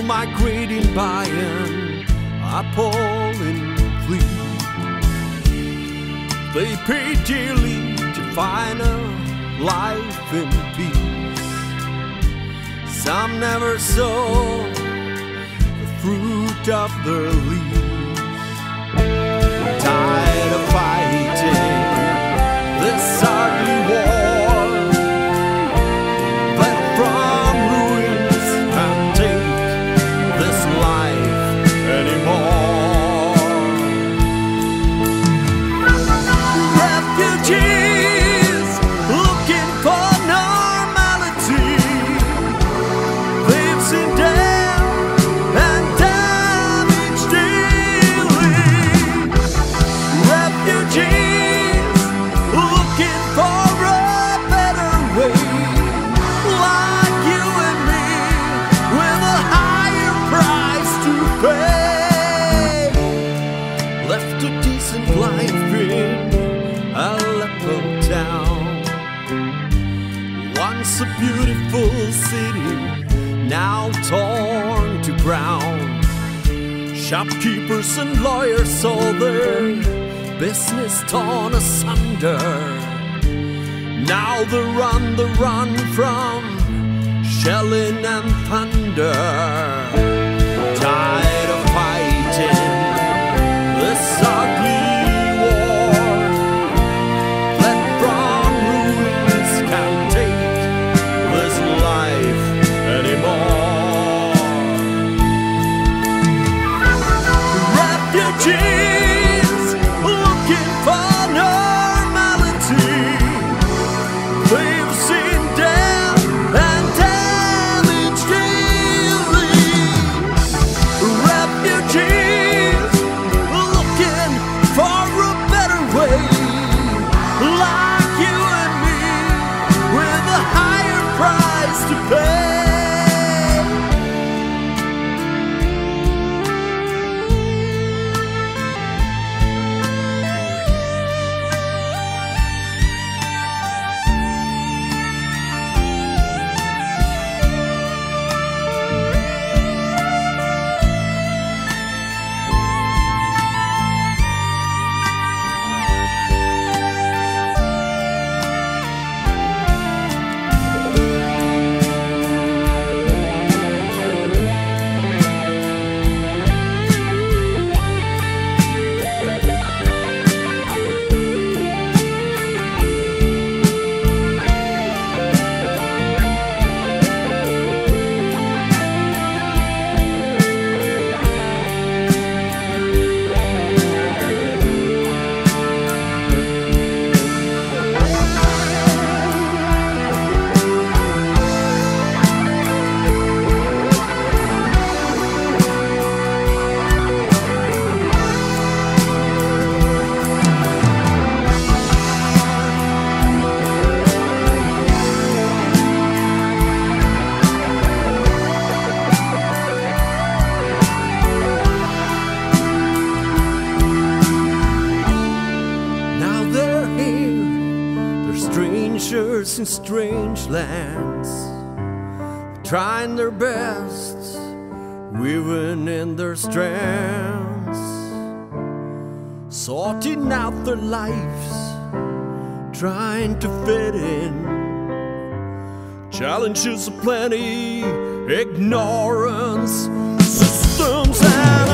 migrating by an appalling fleet. They pay dearly to find a life in peace. Some never saw the fruit of their leaves. Tired of fighting this ugly war, that from ruins can't take this life anymore. Refugees looking for normality, they've seen death and damage daily. Refugees looking for a better way, like you and me, with a higher price to pay. Left a decent life in Aleppo town, once a beautiful city, now torn to ground. Shopkeepers and lawyers saw their business torn asunder. Now they run from shelling and thunder. Tired of fighting this ugly war, that from ruins can't take this life anymore. Refugees looking for normality, they've seen death and damage daily. Refugees looking for a better way, like you and me, with a higher price to pay. Strangers in strange lands, trying their best, weaving in their strands, sorting out their lives, trying to fit in. Challenges aplenty, ignorance, systems and